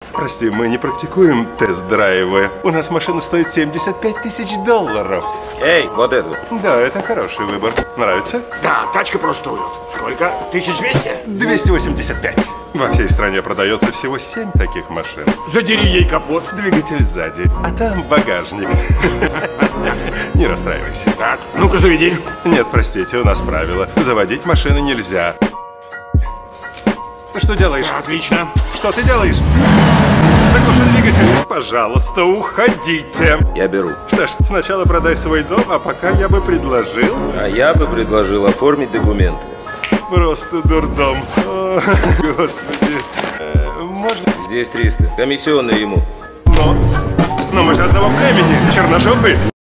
Прости, мы не практикуем тест-драйвы. У нас машина стоит $75 тысяч. Эй, вот эту. Да, это хороший выбор. Нравится? Да, тачка простует. Сколько? 1200? 285. Во всей стране продается всего 7 таких машин. Задери ей капот. Двигатель сзади, а там багажник. Не расстраивайся. Так, ну-ка заведи. Нет, простите, у нас правило. Заводить машины нельзя. Ты что делаешь? Отлично. Что ты делаешь? Заглуши двигатель. Пожалуйста, уходите. Я беру. Что ж, сначала продай свой дом, а пока я бы предложил... А я бы предложил оформить документы. Просто дурдом. О, Господи. Можно? Здесь 300. Комиссионный ему. Но мы же одного племени, черножопы.